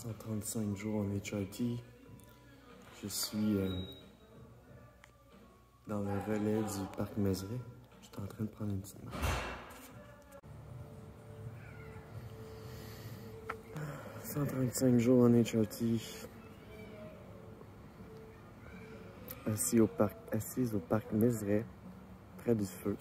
135 jours en HRT. Je suis dans le relais du parc Mézeray. Je suis en train de prendre une petite marche. 135 jours en HRT. Assise au parc Mézeray, près du feu.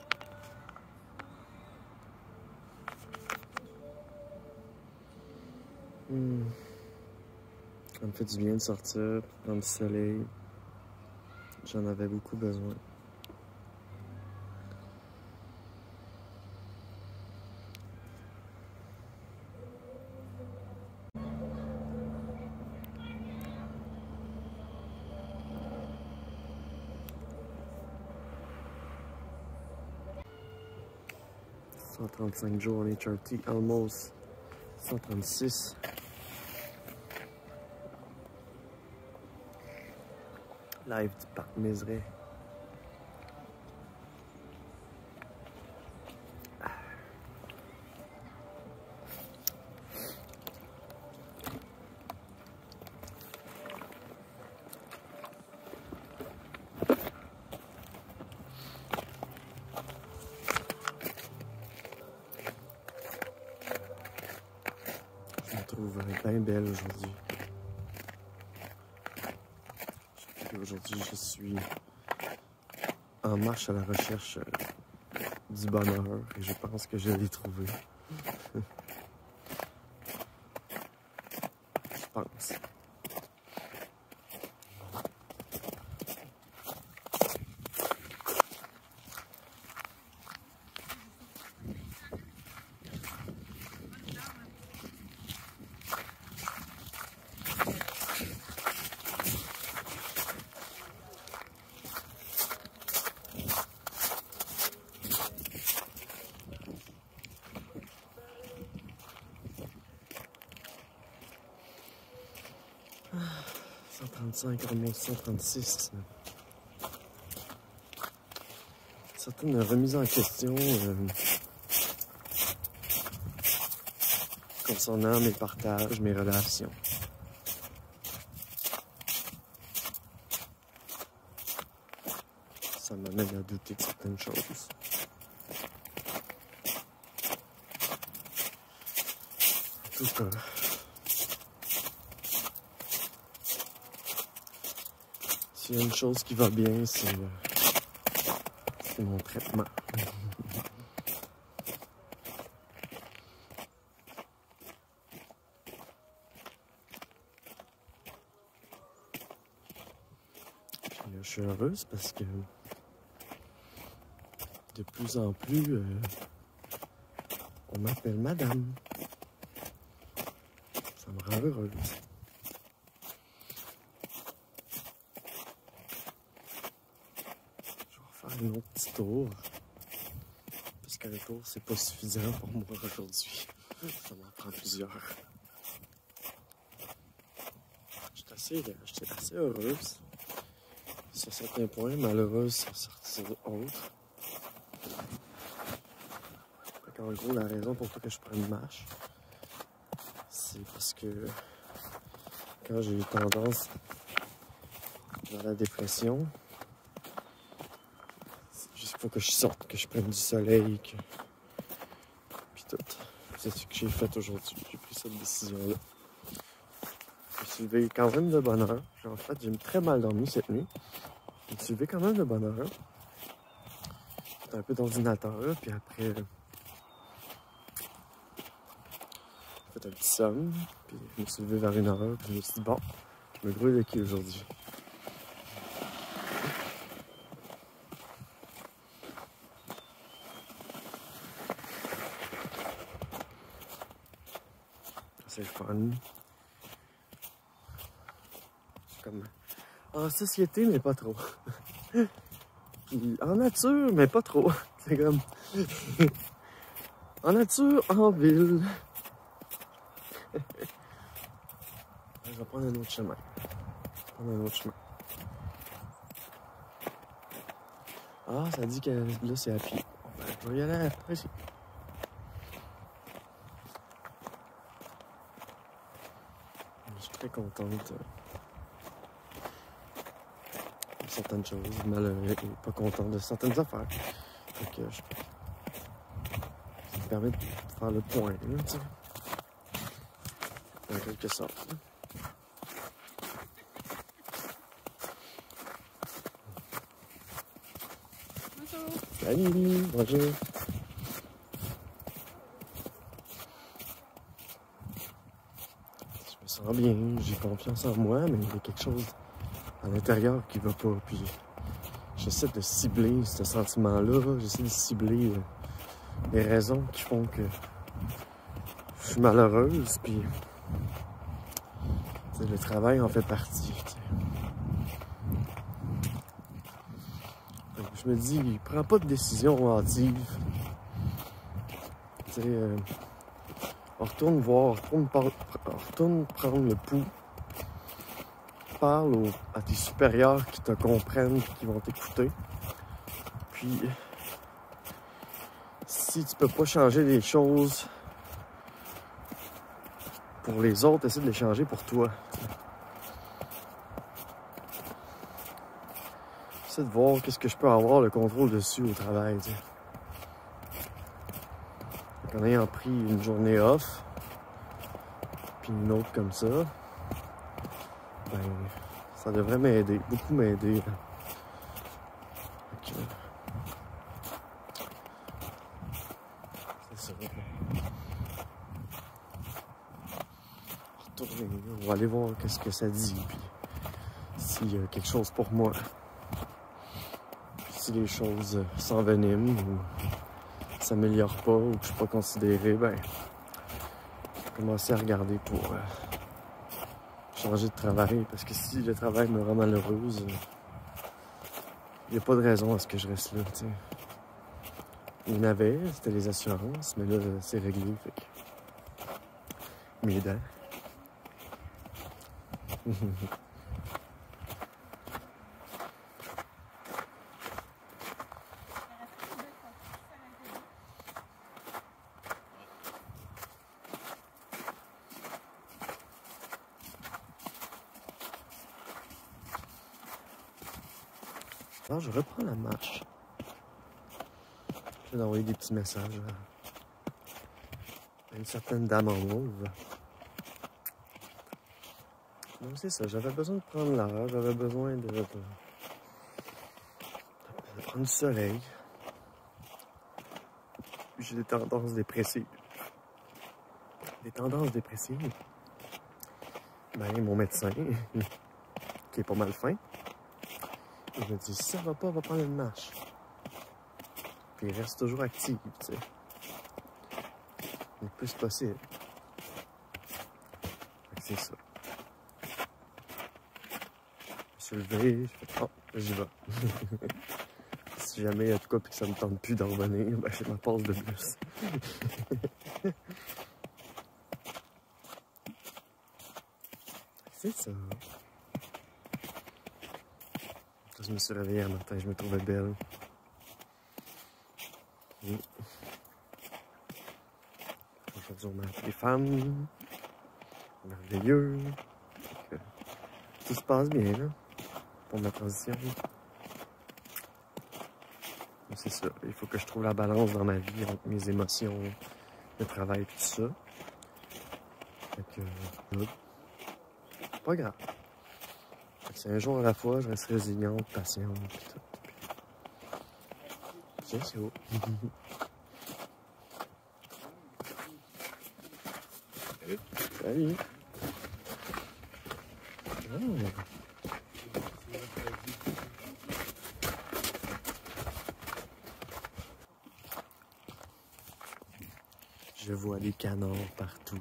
Ça me fait du bien de sortir dans le soleil. J'en avais beaucoup besoin. « 135 jours en HRT, almost 136. Live du parc Mézeray. Je me trouve bien belle aujourd'hui. Aujourd'hui, je suis en marche à la recherche du bonheur et je pense que je l'ai trouvé. Je pense. Ah, 135, almost 136. Certaines remises en question concernant mes partages, mes relations. Ça m'amène à douter de certaines choses. En tout cas, s'il y a une chose qui va bien, c'est mon traitement. Puis, je suis heureuse parce que de plus en plus, on m'appelle madame. Ça me rend heureuse. Je vais refaire un autre petit tour. Parce qu'un tour, c'est pas suffisant pour moi aujourd'hui. Ça m'en prend plusieurs. J'étais assez heureuse sur certains points, malheureuse sur autres. En gros, la raison pour laquelle je prends une marche, c'est parce que quand j'ai eu tendance vers la dépression, il faut que je sorte, que je prenne du soleil, puis tout. C'est ce que j'ai fait aujourd'hui. J'ai pris cette décision-là. Je me suis levé quand même de bonne heure. En fait, j'ai très mal dormi cette nuit. Je me suis levé quand même de bonne heure. J'étais un peu d'ordinateur, puis après... J'ai fait un petit somme, puis je me suis levé vers 1h, puis je me suis dit, bon, je me grouille de qui aujourd'hui? C'est le fun. C'est comme en société, mais pas trop. Puis en nature, mais pas trop. C'est comme en nature, en ville. Je vais prendre un autre chemin. Ah, ça dit que là, c'est à pied. Ben, je vais y aller après ici. je suis très contente de certaines choses, malheureusement, et pas contente de certaines affaires. Fait que ça me permet de faire le point, là, tu sais. En quelque sorte. Salut, bonjour. Je me sens bien, j'ai confiance en moi, mais il y a quelque chose à l'intérieur qui va pas. Puis j'essaie de cibler ce sentiment-là, j'essaie de cibler les raisons qui font que je suis malheureuse, puis le travail en fait partie. T'sais. Je me dis, prends pas de décision hâtive. On retourne voir, retourne prendre le pouls. Parle à tes supérieurs qui te comprennent, qui vont t'écouter. Puis, si tu peux pas changer les choses pour les autres, essaie de les changer pour toi. Essaie de voir qu'est-ce que je peux avoir le contrôle dessus au travail. T'sais. En ayant pris une journée off, puis une autre comme ça, ben, ça devrait m'aider, beaucoup m'aider. C'est ça. Retourner, on va aller voir qu'est-ce que ça dit, puis s'il y a quelque chose pour moi. Puis si les choses s'enveniment ou s'améliorent pas ou que je suis pas considéré, ben, je vais commencer à regarder pour changer de travail. Parce que si le travail me rend malheureuse, il n'y a pas de raison à ce que je reste là, t'sais. Il y en avait, c'était les assurances, mais là, c'est réglé, fait que... Mes dents. Alors, je reprends la marche. Je vais envoyer des petits messages à une certaine dame en mauve. Donc c'est ça, j'avais besoin de prendre l'air, j'avais besoin de prendre du soleil. J'ai des tendances dépressives. Des tendances dépressives. Ben, mon médecin, qui est pas mal fin, il me dit, si ça va pas, on va prendre une marche. Puis il reste toujours actif, tu sais. Le plus possible. C'est ça. Je suis levé, je fais, oh, j'y vais. Si jamais, en tout cas, puis que ça me tente plus d'en revenir, ben j'ai ma pause de bus. C'est ça. Quand je me suis réveillé un matin, je me trouvais belle. Aujourd'hui, on a appelé les femmes. Merveilleux. Tout se passe bien, là, pour ma transition. C'est ça. Il faut que je trouve la balance dans ma vie entre mes émotions, le travail et tout ça. Fait que, pas grave. C'est un jour à la fois, je reste résiliente, patiente, pis tout. C'est ça. Salut. Oh. Je vois des canards partout.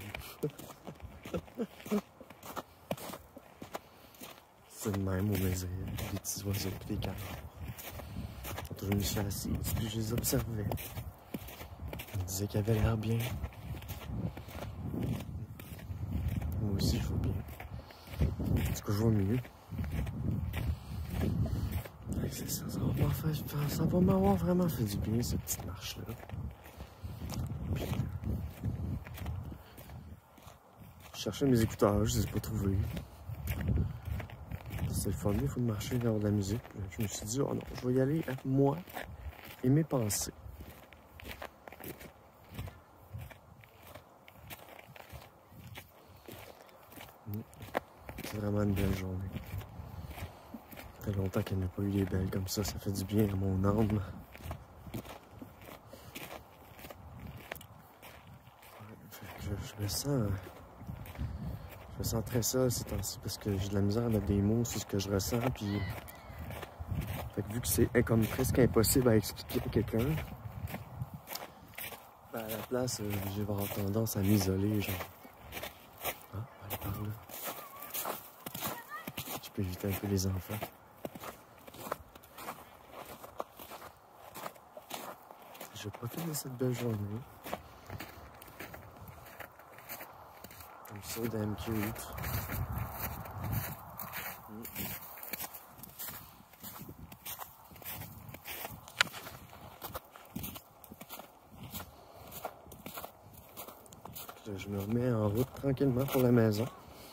C'est le même au musée, des petits oiseaux et des canards. Quand je me suis assis, puis je les observais. Ils me disaient qu'ils avaient l'air bien. Moi aussi, je vois bien. En tout cas, je vois mieux. C'est ça, ça va m'avoir vraiment fait du bien, cette petite marche-là. Puis, Je cherchais mes écouteurs, je les ai pas trouvés. C'est le fun, il faut marcher vers de la musique. Puis je me suis dit, oh non, je vais y aller avec moi et mes pensées. C'est vraiment une belle journée. Ça fait longtemps qu'elle n'a pas eu des belles comme ça fait du bien à mon âme. Ouais, je me sens très seul ces temps-ci parce que j'ai de la misère à mettre des mots sur ce que je ressens. Puis, fait que vu que c'est comme presque impossible à expliquer à quelqu'un, ben à la place, je vais avoir tendance à m'isoler, genre. Ah, on va aller par là. Je peux éviter un peu les enfants. Je profite de cette belle journée. I'm so damn cute. Là, je me remets en route tranquillement pour la maison.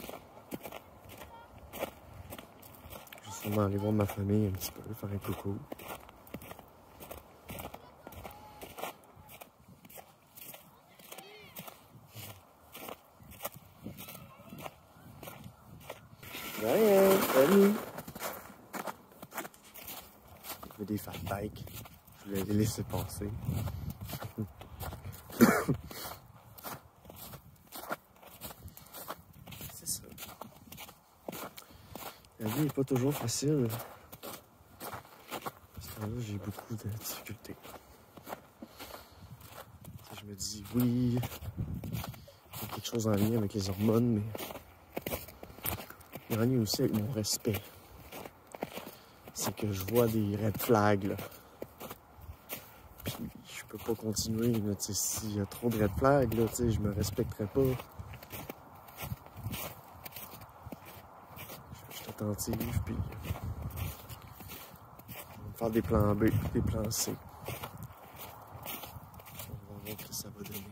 Je vais sûrement aller voir ma famille un petit peu, faire un coucou. Bye, salut! Il y a des fat bikes. Je voulais les laisser passer. C'est ça. La vie n'est pas toujours facile. Parce que là, j'ai beaucoup de difficultés. Je me dis, oui, il y a quelque chose en lien avec les hormones, mais il y en a aussi avec mon respect. C'est que je vois des red flags, là. Puis je peux pas continuer, là, tu sais, s'il y a trop de red flags, là, tu sais, je me respecterai pas. Je suis attentive, puis je vais me faire des plans B, des plans C. On va voir ce que ça va donner.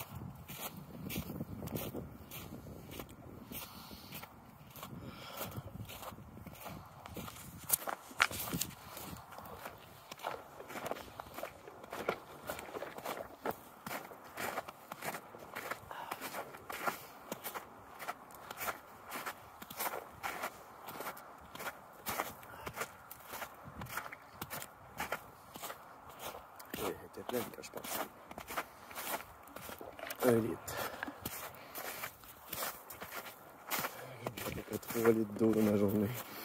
Elle était pleine quand je pensais. 1 litre. Je bois à peu près 3 litres d'eau dans ma journée.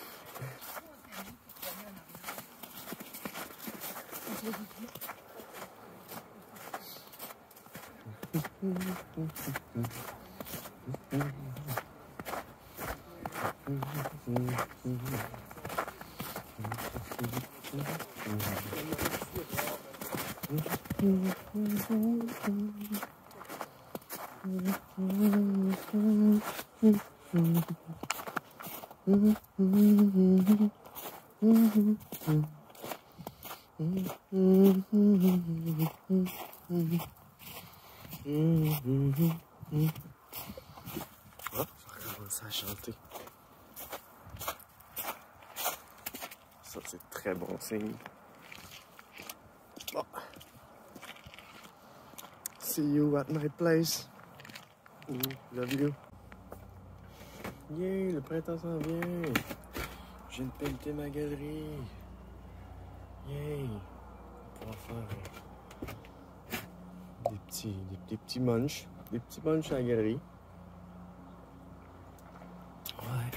Ah, je recommence à chanter. Ça, c'est très bon signe. Bon. See you at my place. Love you. Yay, le printemps s'en vient. Je viens de pelleter ma galerie. Yay. On va faire des petits munchs. Des petits munchs à la galerie. Ouais.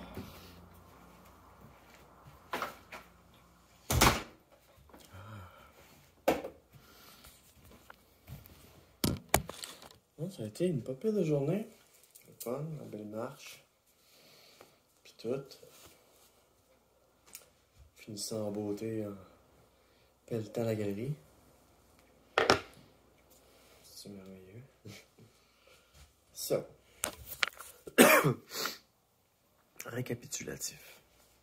Ouais, ça a été une pas pire de journée. Le fun, la belle marche. Puis tout. Finissant en beauté en pelletant la galerie. C'est merveilleux. Ça. Récapitulatif.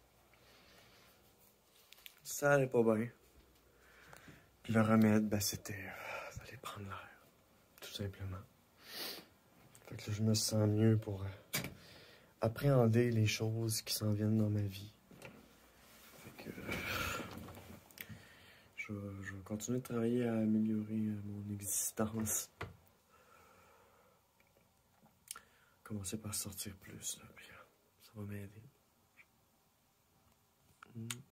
Ça allait pas bien. Puis le remède, ben, c'était d'aller prendre l'air. Tout simplement. Fait que là, je me sens mieux pour appréhender les choses qui s'en viennent dans ma vie. Fait que je vais continuer de travailler à améliorer mon existence. Commencer par sortir plus, là, puis ça va m'aider.